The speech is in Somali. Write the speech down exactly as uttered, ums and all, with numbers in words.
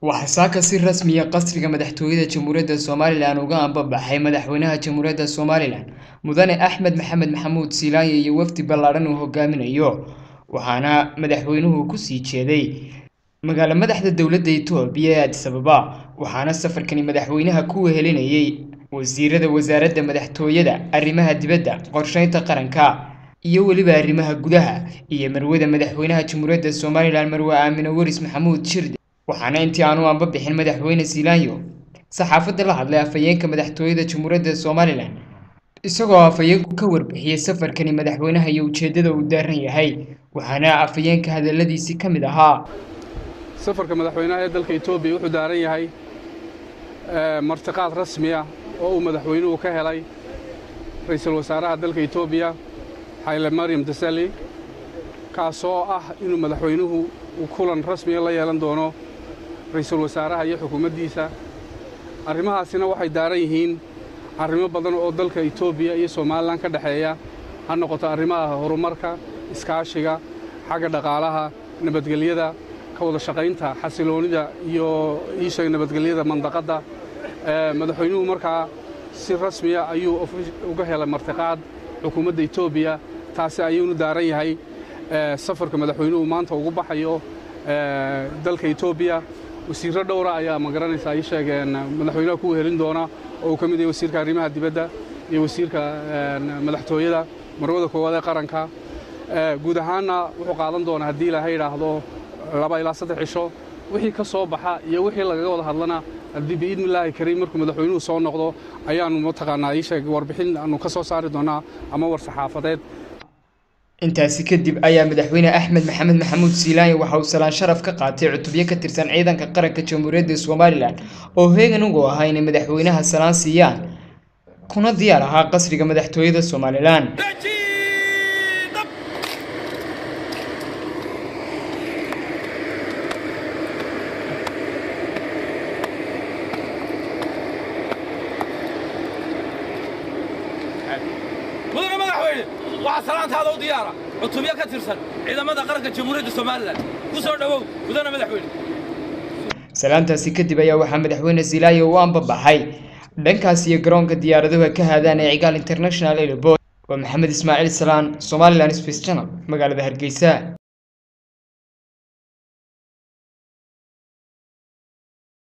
وحساك سر رسمي قصر مدحتوية جمهورية الصوماليلان وقام ببحي مدحوينها جمهورية الصوماليلان مدن أحمد محمد محمود سيلاي وفد بلارن وهجامين أيوه وحنا مدحوينه كسي جدي مقال مدحت الدولة إثيوبيا أديس أبابا وحنا السفر كان مدحوينها كوه هلينيي وزيرة وزارة مدحتوية أرمها دبدة قرشين تقرنكا iyo waliba arrimaha gudaha iyo marwada madaxweynaha Jamhuuriyadda Soomaaliland Marwe Aamina Waris Maxamuud Shirde waxaana intii aanu aanba bixin madaxweyne Siilaanyo saxaafadda la hadlay afayeenka madaxtooyada Jamhuuriyadda Soomaaliland isagoo afayeenku ka warbixiyay safarkani madaxweynaha iyo ujeedada uu daaran yahay waxaana afayeenka hadaladiisi kamid ahaa safarka madaxweynaha ee dalka Itoobiya wuxuu daaran yahay martiqaad rasmi ah oo uu madaxweynuhu ka helay ra'iisul wasaaraha dalka Itoobiya Haile Mariam Desalegn kaasoo ah inuu madaxweynuhu uu kulan rasmi ah la yeelan doono ra'iisul wasaaraha iyo xukuumaddiisa arrimahaasina waxay daaran yihiin arrimo badan oo dalka Itoobiya iyo Soomaaliland ka dhaxeeya ha noqoto arrimaha horumarka iskaashiga xagga dhaqaalaha nabadgelyada ka wada shaqaynta xasiloonida iyo isha nabadgelyada mandaqada madaxweynuhu markaa si rasmi ah ayuu uga helay martiqaad xukuumadda Itoobiya taasi ayuu daaran yahay safarka madaxweynuhu maanta ugu baxayo dalka Itoobiya wasiirro dhowr ah ayaa magaranaysa ay sheegeen madaxweynaha ku helin doona oo uu kamid yahay wasiirka arrimaha dibadda iyo wasiirka madaxtooyada marwada koowaad ee qaranka guud ahaanna wuxuu qaadan doonaa haddii la yiraahdo laba ilaa saddex cisho wixii ka soo baxa iyo wixii laga wada hadlana haddii biidnillaahi kariim markuu madaxweynuhu soo noqdo ayaanu mataqaanaa ii sheeg warbixin aanu ka soo saari doonaa ama war saxaafadeed intaasi kadib ayaa madaxweyne Axmed Maxamed Maxamuud Siilaanyo waxa uu salaan sharaf ka qaatay cutubyo ka tirsan ciidanka qaranka Jamhuuriyadda Soomaaliland oo heegan ugu ahaa in madaxweynaha salaan siiyaan kuna diyaar ahaa qasriga madaxtooyada Soomaaliland وعسلان هذا وديارة عطوبيا كترسل إذا ماذا قرق الجمهورية الصومالية وصار دو ودنا مدحوين سلامتاسي kadib ayaa waxa madaxweyne Siilaanyo uu anbabaxay dhankaas iyo garoonka diyaaradaha ka hadaan ee Cigaal International Airport waa Maxamed Ismaaciil Salaan Somaliland Space Channel magaalada Hargeysa